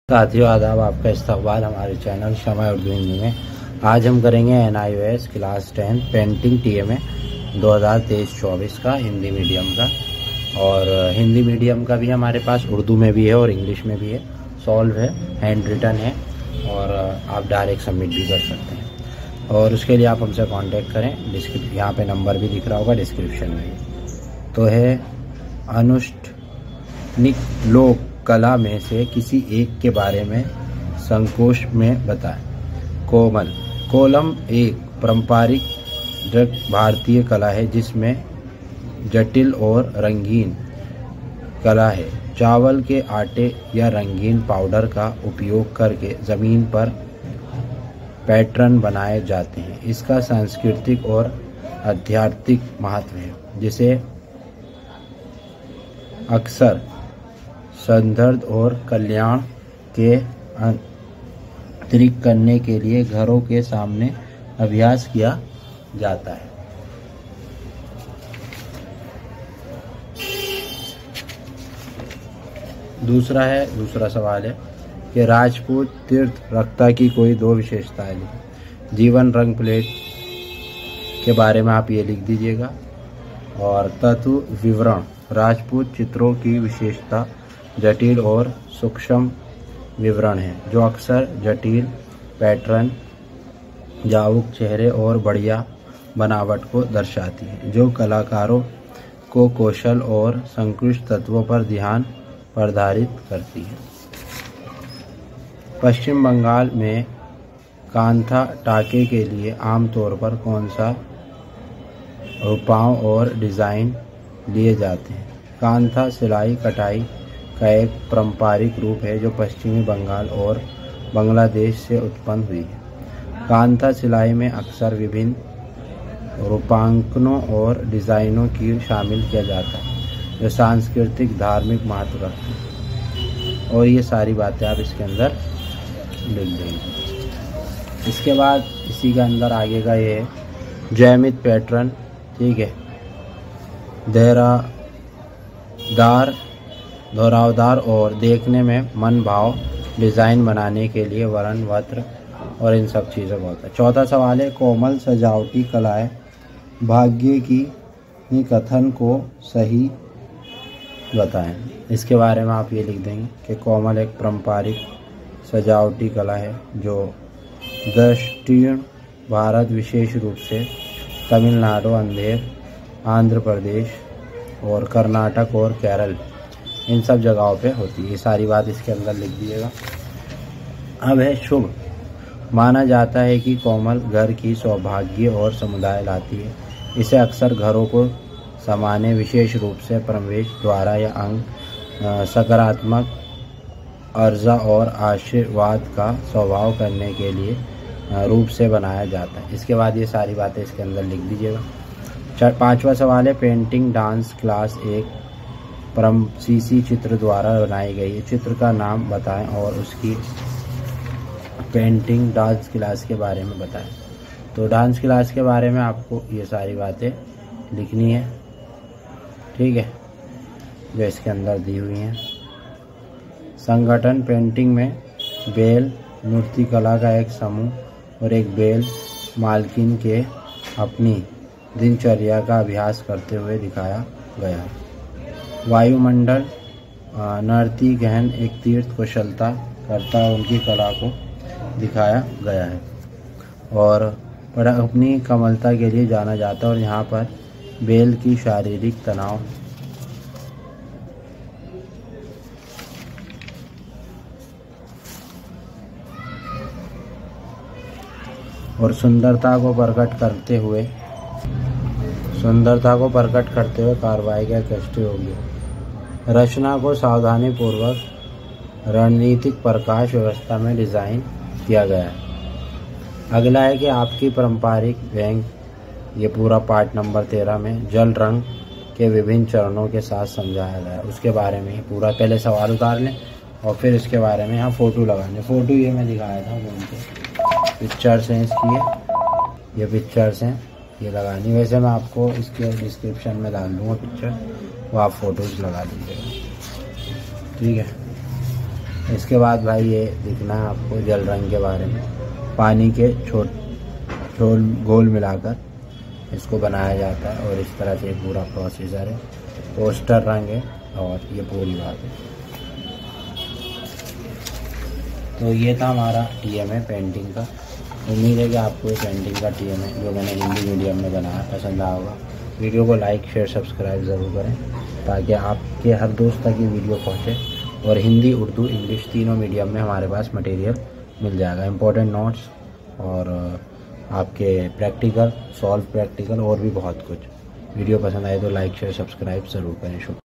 साथियों आदाब, आपका इस्तकबाल हमारे चैनल शमा उर्दू हिंदी में। आज हम करेंगे NIOS क्लास 10 पेंटिंग TMA 2023-24 का हिंदी मीडियम का। और हिंदी मीडियम का भी हमारे पास उर्दू में भी है और इंग्लिश में भी है। सॉल्व है, हैंड रिटन है और आप डायरेक्ट सबमिट भी कर सकते हैं। और उसके लिए आप हमसे कांटेक्ट करें। यहाँ पे नंबर भी दिख रहा होगा डिस्क्रिप्शन में। तो है अनुष्ठानिक लोक कला में से किसी एक के बारे में संकोच में बताएं। कोमल कोलम एक पारंपरिक भारतीय कला है जिसमें जटिल और रंगीन कला है। चावल के आटे या रंगीन पाउडर का उपयोग करके जमीन पर पैटर्न बनाए जाते हैं। इसका सांस्कृतिक और आध्यात्मिक महत्व है, जिसे अक्सर सौंदर्य और कल्याण के अतिरिक्त करने के लिए घरों के सामने अभ्यास किया जाता है। दूसरा सवाल है कि राजपूत तीर्थ रक्ता की कोई दो विशेषताएं लिखें। जीवन रंग प्लेट के बारे में आप ये लिख दीजिएगा। और तत्व विवरण, राजपूत चित्रों की विशेषता जटिल और सूक्ष्म विवरण है, जो अक्सर जटिल पैटर्न, जागरूक चेहरे और बढ़िया बनावट को दर्शाती है, जो कलाकारों को कौशल और संकृष्ट तत्वों पर ध्यान प्रधारित करती है। पश्चिम बंगाल में कांथा टाके के लिए आमतौर पर कौन सा रूपाओं और डिज़ाइन लिए जाते हैं। कांथा सिलाई कटाई का एक पारंपरिक रूप है जो पश्चिमी बंगाल और बांग्लादेश से उत्पन्न हुई है। कांथा सिलाई में अक्सर विभिन्न रूपांकनों और डिज़ाइनों की शामिल किया जाता है, जो सांस्कृतिक धार्मिक महत्व रखते हैं। और ये सारी बातें आप इसके अंदर लिख देंगे। इसके बाद इसी के अंदर आगे का ये है ज्यामित पैटर्न, ठीक है, दोहरावदार और देखने में मन भाव डिज़ाइन बनाने के लिए वर्ण वस्त्र और इन सब चीज़ों बहुत है। चौथा सवाल है कोमल सजावटी कलाएं भाग्य की कथन को सही बताएं। इसके बारे में आप ये लिख देंगे कि कोमल एक पारंपरिक सजावटी कला है जो दक्षिण भारत, विशेष रूप से तमिलनाडु, आंध्र प्रदेश और कर्नाटक और केरल, इन सब जगहों पे होती है। ये सारी बात इसके अंदर लिख दीजिएगा। अब है शुभ, माना जाता है कि कोमल घर की सौभाग्य और समुदाय लाती है। इसे अक्सर घरों को समाने, विशेष रूप से प्रवेश द्वारा या अंग सकारात्मक ऊर्जा और आशीर्वाद का स्वभाव करने के लिए रूप से बनाया जाता है। इसके बाद ये सारी बातें इसके अंदर लिख दीजिएगा। पांचवा सवाल है पेंटिंग डांस क्लास एक सीसी चित्र द्वारा बनाई गई है। चित्र का नाम बताएं और उसकी पेंटिंग डांस क्लास के बारे में बताएं। तो डांस क्लास के बारे में आपको ये सारी बातें लिखनी है, ठीक है, जो इसके अंदर दी हुई हैं। संगठन, पेंटिंग में बेल मूर्ति कला का एक समूह और एक बेल मालकिन के अपनी दिनचर्या का अभ्यास करते हुए दिखाया गया है। वायुमंडल, नर्ती गहन एक तीर्थ कुशलता करता उनकी कला को दिखाया गया है और अपनी कमलता के लिए जाना जाता है। और यहाँ पर बेल की शारीरिक तनाव और सुंदरता को प्रकट करते हुए कार्रवाई का कष्ट होगी। रचना को सावधानी पूर्वक रणनीतिक प्रकाश व्यवस्था में डिज़ाइन किया गया है। अगला है कि आपकी पारंपरिक व्यंग, ये पूरा पार्ट नंबर 13 में जल रंग के विभिन्न चरणों के साथ समझाया गया है। उसके बारे में पूरा पहले सवाल उतार लें और फिर इसके बारे में यहाँ फ़ोटो लगाने। फ़ोटो ये मैं दिखाया था, पिक्चर्स हैं इसकी, ये पिक्चर्स हैं, ये लगानी। वैसे मैं आपको इसके डिस्क्रिप्शन में डाल दूँगा पिक्चर, वो आप फ़ोटोज़ लगा दीजिएगा, ठीक है। इसके बाद भाई ये दिखना है आपको जल रंग के बारे में। पानी के घोल मिलाकर इसको बनाया जाता है और इस तरह से पूरा प्रोसीजर है। पोस्टर रंग है और ये पूरी बात है। तो ये था हमारा TMA पेंटिंग का। उम्मीद है कि आपको ये पेंटिंग का TMA जो मैंने हिंदी मीडियम में बनाया पसंद आया होगा। वीडियो को लाइक शेयर सब्सक्राइब ज़रूर करें ताकि आपके हर दोस्त तक ये वीडियो पहुँचे। और हिंदी उर्दू इंग्लिश तीनों मीडियम में हमारे पास मटेरियल मिल जाएगा। इम्पोर्टेंट नोट्स और आपके प्रैक्टिकल सॉल्व प्रैक्टिकल और भी बहुत कुछ। वीडियो पसंद आए तो लाइक शेयर सब्सक्राइब ज़रूर करें। शुक्रिया।